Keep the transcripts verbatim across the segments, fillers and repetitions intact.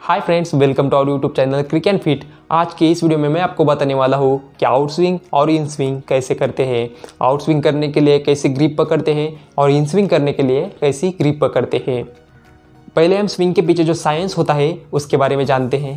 Hi friends, welcome to our YouTube channel crick and fit. आज के इस video में मैं आपको बताने वाला हूँ कि आउट स्विंग और इन स्विंग कैसे करते हैं। आउट स्विंग करने के लिए कैसे ग्रिप पकड़ते हैं और इन स्विंग करने के लिए कैसी ग्रिप पकड़ते हैं। पहले हम स्विंग के पीछे जो साइंस होता है उसके बारे में जानते हैं।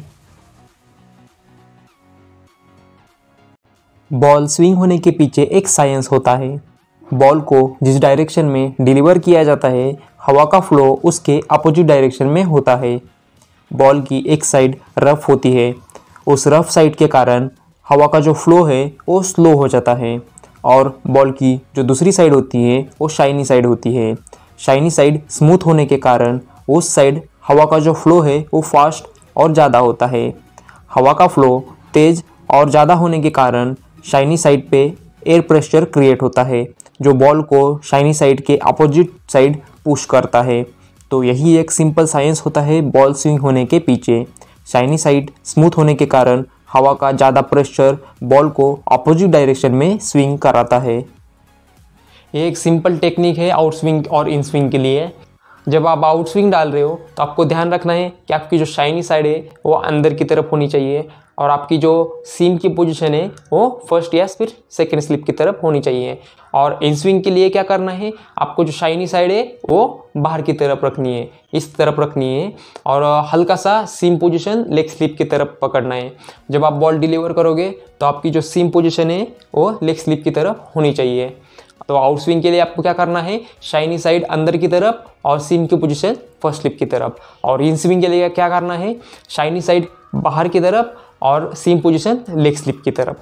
बॉल स्विंग होने के पीछे एक साइंस होता है। बॉल को जिस डायरेक्शन में डिलीवर किया जाता है, हवा का फ्लो उसके अपोजिट डायरेक्शन में होता है। बॉल की एक साइड रफ होती है, उस रफ साइड के कारण हवा का जो फ्लो है वो स्लो हो जाता है, और बॉल की जो दूसरी साइड होती है वो शाइनी साइड होती है। शाइनी साइड स्मूथ होने के कारण उस साइड हवा का जो फ्लो है वो फास्ट और ज़्यादा होता है। हवा का फ्लो तेज़ और ज़्यादा होने के कारण शाइनी साइड पे एयर प्रेशर क्रिएट होता है, जो बॉल को शाइनी साइड के अपोजिट साइड पुश करता है। तो यही एक सिंपल साइंस होता है बॉल स्विंग होने के पीछे। शाइनी साइड स्मूथ होने के कारण हवा का ज़्यादा प्रेशर बॉल को अपोजिट डायरेक्शन में स्विंग कराता है। ये एक सिंपल टेक्निक है आउट स्विंग और इन स्विंग के लिए। जब आप आउट स्विंग डाल रहे हो तो आपको ध्यान रखना है कि आपकी जो शाइनी साइड है वो अंदर की तरफ होनी चाहिए, और आपकी जो सीम की पोजीशन है वो फर्स्ट या फिर सेकंड स्लिप की तरफ होनी चाहिए। और इन स्विंग के लिए क्या करना है, आपको जो शाइनी साइड है वो बाहर की तरफ रखनी है, इस तरफ रखनी है, और हल्का सा सीम पोजीशन लेग स्लिप की तरफ पकड़ना है। जब आप बॉल डिलीवर करोगे तो आपकी जो सीम पोजीशन है वो लेग स्लिप की तरफ होनी चाहिए। तो आउट स्विंग के लिए आपको क्या करना है, शाइनी साइड अंदर की तरफ और सीम की पोजीशन फर्स्ट स्लिप की तरफ। और इन स्विंग के लिए क्या करना है, शाइनी साइड बाहर की तरफ और सीम पोजीशन लेग स्लिप की तरफ।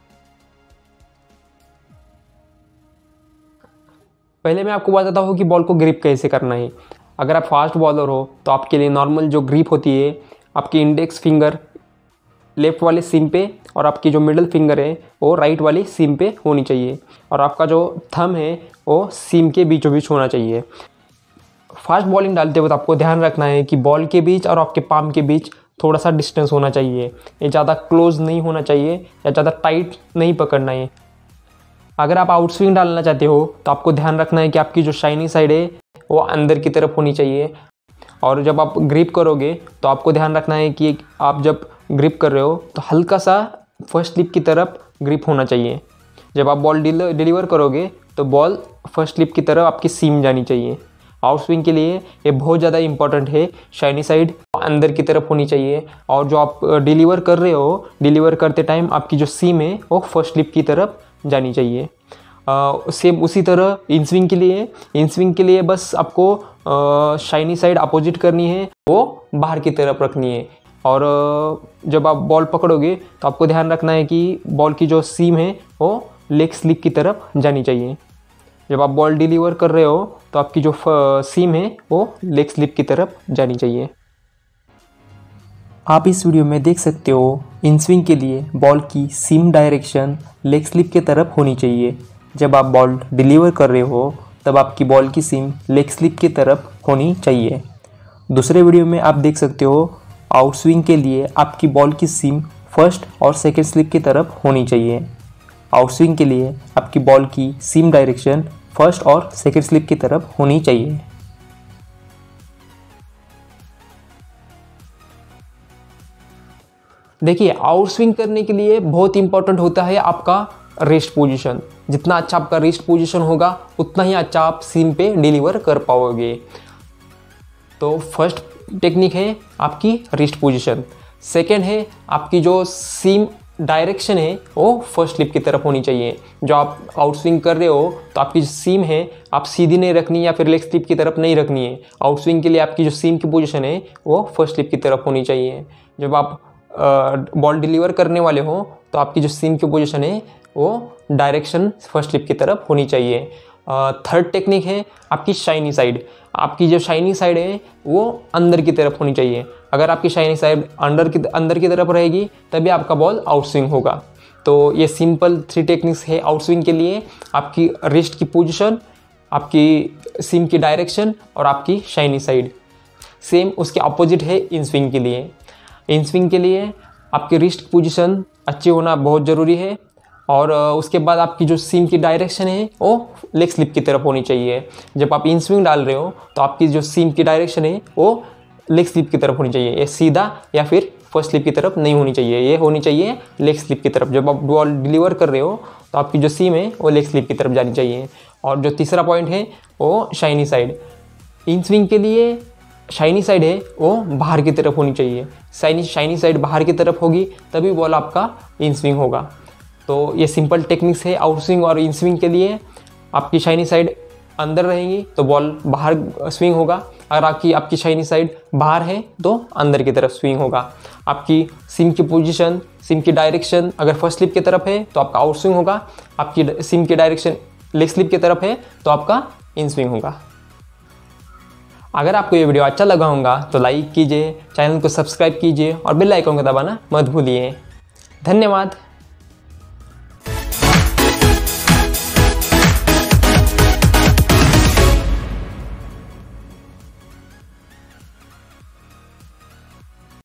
पहले मैं आपको बताता हूँ कि बॉल को ग्रिप कैसे करना है। अगर आप फास्ट बॉलर हो तो आपके लिए नॉर्मल जो ग्रिप होती है, आपकी इंडेक्स फिंगर लेफ्ट वाले सीम पे और आपकी जो मिडिल फिंगर है वो राइट वाली सीम पे होनी चाहिए, और आपका जो थंब है वो सीम के बीचों बीच होना चाहिए। फास्ट बॉलिंग डालते वक्त आपको ध्यान रखना है कि बॉल के बीच और आपके पाम के बीच थोड़ा सा डिस्टेंस होना चाहिए। ये ज़्यादा क्लोज नहीं होना चाहिए या ज़्यादा टाइट नहीं पकड़ना है। अगर आप आउट स्विंग डालना चाहते हो तो आपको ध्यान रखना है कि आपकी जो शाइनी साइड है वो अंदर की तरफ होनी चाहिए। और जब आप ग्रिप करोगे तो आपको ध्यान रखना है कि आप जब ग्रिप कर रहे हो तो हल्का सा फर्स्ट स्लिप की तरफ ग्रिप होना चाहिए। जब आप बॉल डिलीवर करोगे तो बॉल फर्स्ट स्लिप की तरफ आपकी सीम जानी चाहिए। आउट स्विंग के लिए ये बहुत ज़्यादा इंपॉर्टेंट है, शाइनी साइड अंदर की तरफ होनी चाहिए, और जो आप डिलीवर कर रहे हो डिलीवर करते टाइम आपकी जो सीम है वो फर्स्ट स्लिप की तरफ जानी चाहिए। सेम उसी तरह इन स्विंग के लिए इन स्विंग के लिए बस आपको शाइनी साइड अपोजिट करनी है, वो बाहर की तरफ रखनी है। और uh, जब आप बॉल पकड़ोगे तो आपको ध्यान रखना है कि बॉल की जो सीम है वो लेग स्लिप की तरफ जानी चाहिए। जब आप बॉल डिलीवर कर रहे हो तो आपकी जो सीम है वो लेग स्लिप की तरफ जानी चाहिए। आप इस वीडियो में देख सकते हो इन स्विंग के लिए बॉल की सीम डायरेक्शन लेग स्लिप की तरफ होनी चाहिए। जब आप बॉल डिलीवर कर रहे हो तब आपकी बॉल की सीम लेग स्लिप की तरफ होनी चाहिए। दूसरे वीडियो में आप देख सकते हो आउट स्विंग के लिए आपकी बॉल की सीम फर्स्ट और सेकेंड स्लिप की तरफ होनी चाहिए। आउट स्विंग के लिए आपकी बॉल की सीम डायरेक्शन फर्स्ट और सेकेंड स्लिप की तरफ होनी चाहिए। देखिए, आउट स्विंग करने के लिए बहुत इंपॉर्टेंट होता है आपका रेस्ट पोजीशन। जितना अच्छा आपका रेस्ट पोजीशन होगा उतना ही अच्छा आप सीम पे डिलीवर कर पाओगे। तो फर्स्ट टेक्निक है आपकी रेस्ट पोजीशन। सेकेंड है आपकी जो सीम डायरेक्शन है वो फर्स्ट स्लिप की तरफ होनी चाहिए। जो आप आउट स्विंग कर रहे हो तो आपकी जो सीम है आप सीधी नहीं रखनी या फिर लेग स्लिप की तरफ नहीं रखनी है। आउट स्विंग के लिए आपकी जो सीम की पोजीशन है वो फर्स्ट स्लिप की तरफ होनी चाहिए। जब आप बॉल डिलीवर करने वाले हो तो आपकी जो सीम की पोजीशन है वो डायरेक्शन फर्स्ट स्लिप की तरफ होनी चाहिए। थर्ड टेक्निक है आपकी शाइनी साइड। आपकी जो शाइनी साइड है वो अंदर की तरफ होनी चाहिए। अगर आपकी शाइनी साइड अंदर की अंदर की तरफ रहेगी तभी आपका बॉल आउट स्विंग होगा। तो ये सिंपल थ्री टेक्निक्स है आउट स्विंग के लिए। आपकी रिस्ट की पोजीशन, आपकी सीम की डायरेक्शन और आपकी शाइनी साइड। सेम उसके अपोजिट है इन स्विंग के लिए। इन स्विंग के लिए आपकी रिस्ट की पोजीशन अच्छी होना बहुत ज़रूरी है, और उसके बाद आपकी जो सीम की डायरेक्शन है वो लेग स्लिप की तरफ होनी चाहिए। जब आप इन स्विंग डाल रहे हो तो आपकी जो सीम की डायरेक्शन है वो लेग स्लिप की तरफ होनी चाहिए, ये सीधा या फिर फर्स्ट स्लिप की तरफ नहीं होनी चाहिए, ये होनी चाहिए लेग स्लिप की तरफ। जब आप बॉल डिलीवर कर रहे हो तो आपकी जो सीम है वो लेग स्लिप की तरफ जानी चाहिए। और जो तीसरा पॉइंट है वो शाइनी साइड, इन स्विंग के लिए शाइनी साइड है वो बाहर की तरफ होनी चाहिए। शाइनी शाइनी साइड बाहर की तरफ होगी तभी बॉल आपका इन स्विंग होगा। तो ये सिंपल टेक्निक्स है आउट स्विंग और इन स्विंग के लिए। आपकी शाइनी साइड अंदर रहेंगी तो बॉल बाहर स्विंग होगा, अगर आपकी आपकी शाइनी साइड बाहर है तो अंदर की तरफ स्विंग होगा। आपकी सिम की पोजीशन, सिम की डायरेक्शन अगर फर्स्ट स्लिप की तरफ है तो आपका आउट स्विंग होगा, आपकी सिम की डायरेक्शन लेग स्लिप की तरफ है तो आपका इन स्विंग होगा। अगर आपको ये वीडियो अच्छा लगा होगा तो लाइक कीजिए, चैनल को सब्सक्राइब कीजिए और बेल आइकन को दबाना मत भूलिए। धन्यवाद।